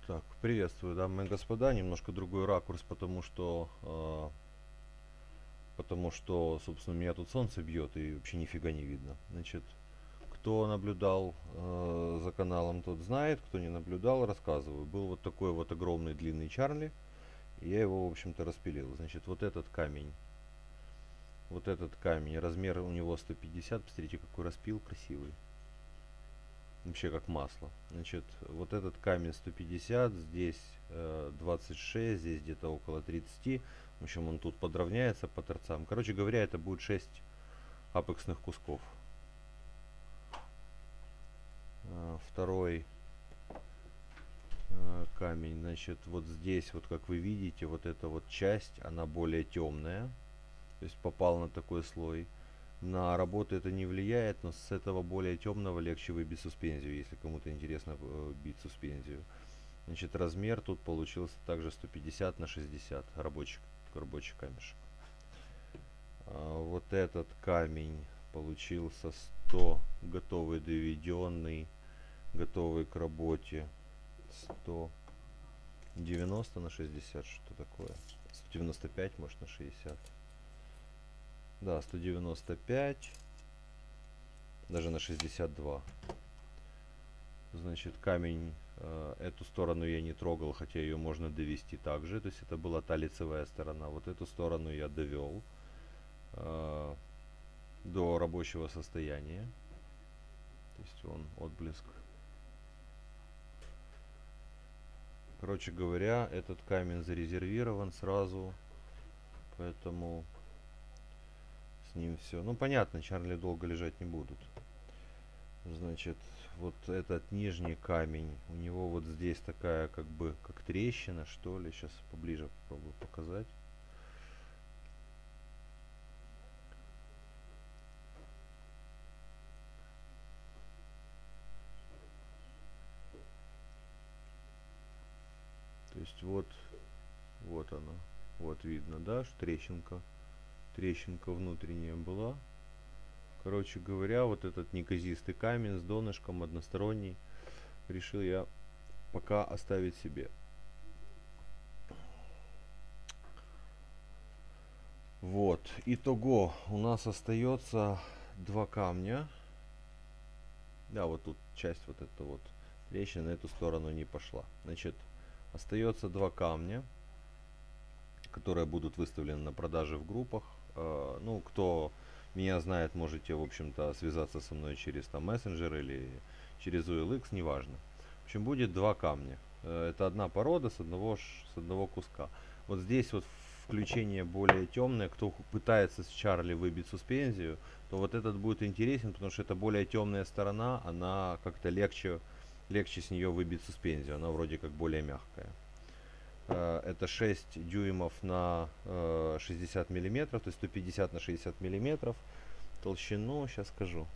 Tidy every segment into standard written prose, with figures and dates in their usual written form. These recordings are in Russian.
Так, приветствую, дамы и господа. Немножко другой ракурс, потому что, собственно, меня тут солнце бьет и вообще нифига не видно. Значит, кто наблюдал за каналом, тот знает, кто не наблюдал, рассказываю. Был вот такой вот огромный длинный Чарли, и я его, в общем-то, распилил. Значит, вот этот камень, размер у него 150, посмотрите, какой распил красивый. Вообще как масло. Значит, вот этот камень 150, здесь 26, здесь где-то около 30. В общем, он тут подровняется по торцам. Короче говоря, это будет 6 апексных кусков. Второй камень, значит, вот здесь, вот как вы видите, вот эта вот часть, она более темная. То есть попал на такой слой. На работу это не влияет, но с этого более темного легче выбить суспензию, если кому-то интересно бить суспензию. Значит, размер тут получился также 150 на 60, рабочий камешек. Вот этот камень получился 100, готовый, доведенный, готовый к работе. 190 на 60, что такое? 195, может, на 60. Да, 195, даже на 62. Значит, камень, эту сторону я не трогал, хотя ее можно довести также. То есть это была та лицевая сторона. Вот эту сторону я довел до рабочего состояния. То есть он отблеск. Короче говоря, этот камень зарезервирован сразу, поэтому с ним все. Ну, понятно, Чарли долго лежать не будут. Значит, вот этот нижний камень, у него вот здесь такая как бы как трещина, что ли. Сейчас поближе попробую показать. То есть вот она, вот видно, да, что трещинка внутренняя была. Короче говоря, вот этот неказистый камень с донышком односторонний решил я пока оставить себе. Вот, итого у нас остается два камня. Да, вот тут часть вот эта вот трещина на эту сторону не пошла. Значит, остается два камня, которые будут выставлены на продаже в группах. Ну, кто меня знает, можете, в общем-то, связаться со мной через там мессенджер или через OLX, неважно. В общем, будет два камня. Это одна порода с одного куска. Вот здесь вот включение более темное. Кто пытается с Чарли выбить суспензию, то вот этот будет интересен, потому что это более темная сторона, она как-то легче с нее выбить суспензию. Она вроде как более мягкая. Это 6 дюймов на 60 миллиметров, то есть 150 на 60 миллиметров. Толщину сейчас скажу.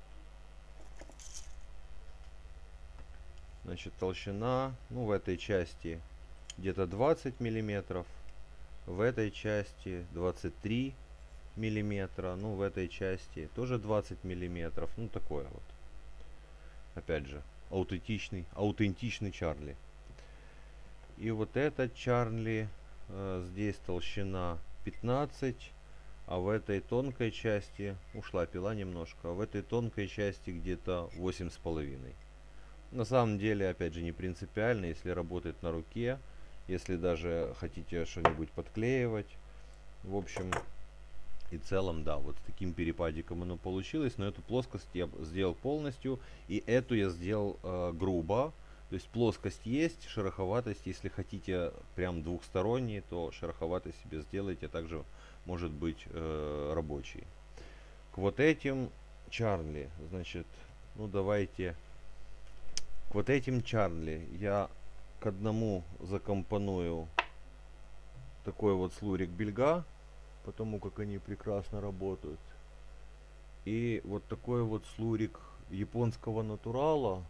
Значит, толщина, ну, в этой части где-то 20 миллиметров, в этой части 23 миллиметра, ну, в этой части тоже 20 миллиметров, ну, такое вот. Опять же, аутентичный Чарли. И вот этот Чарли, здесь толщина 15, а в этой тонкой части, ушла пила немножко, а в этой тонкой части где-то 8,5. На самом деле, опять же, не принципиально, если работает на руке, если даже хотите что-нибудь подклеивать. В общем и целом, да, вот с таким перепадиком оно получилось, но эту плоскость я сделал полностью, и эту я сделал грубо. То есть плоскость есть, шероховатость, если хотите прям двухсторонний, то шероховатость себе сделайте, а также может быть рабочий. К вот этим Чарли, значит, ну давайте, к вот этим Чарли я к одному закомпоную такой вот слурик бельга, потому как они прекрасно работают. И вот такой вот слурик японского натурала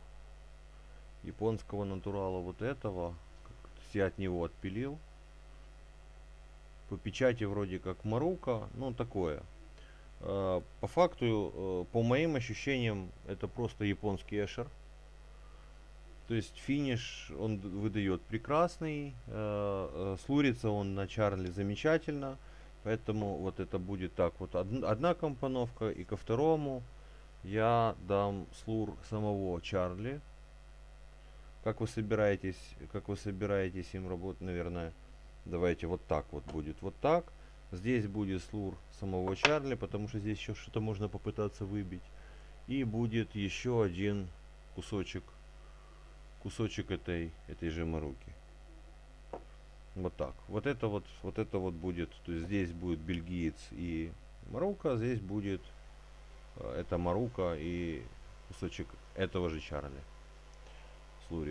вот этого, я от него отпилил. По печати вроде как Марука, ну такое. По факту, по моим ощущениям, это просто японский эшер. То есть финиш он выдает прекрасный, слурится он на Чарли замечательно, поэтому вот это будет так вот одна компоновка, и ко второму я дам слур самого Чарли. Как вы собираетесь им работать, наверное, давайте вот так вот будет, вот так. Здесь будет слур самого Чарли, потому что здесь еще что-то можно попытаться выбить. И будет еще один кусочек этой же Маруки. Вот так. Вот это вот будет, то есть здесь будет бельгиец и Марука, здесь будет это Марука и кусочек этого же Чарли. Слурик.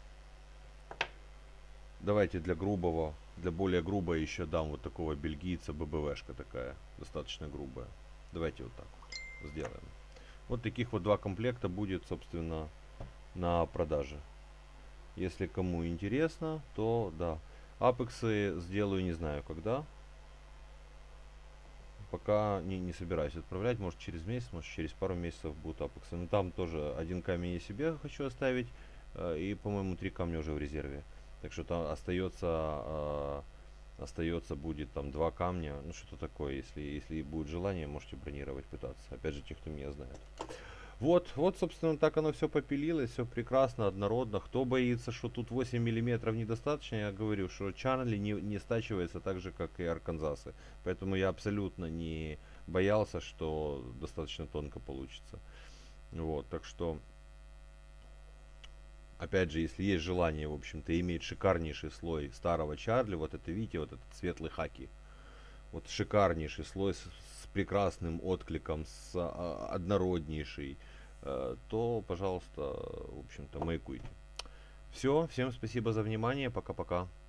Давайте для более грубого еще дам вот такого бельгийца, ББВшка такая, достаточно грубая. Давайте вот так вот сделаем. Вот таких вот два комплекта будет, собственно, на продаже. Если кому интересно, то да. Апексы сделаю не знаю когда. Пока не собираюсь отправлять. Может через месяц, может через пару месяцев будут апексы. Но там тоже один камень я себе хочу оставить. И, по-моему, 3 камня уже в резерве. Так что там остается будет там 2 камня. Ну что-то такое. Если будет желание, можете бронировать, пытаться. Опять же, те, кто меня знает. Вот, собственно, так оно все попилилось, все прекрасно, однородно. Кто боится, что тут 8 миллиметров недостаточно, я говорю, что Чарли не стачивается так же, как и Арканзасы. Поэтому я абсолютно не боялся, что достаточно тонко получится. Вот, так что, опять же, если есть желание, в общем-то, иметь шикарнейший слой старого Чарли, вот это, видите, вот этот светлый хаки. Вот шикарнейший слой с прекрасным откликом, однороднейший, то, пожалуйста, в общем-то, маякуйте. Все, всем спасибо за внимание, пока-пока.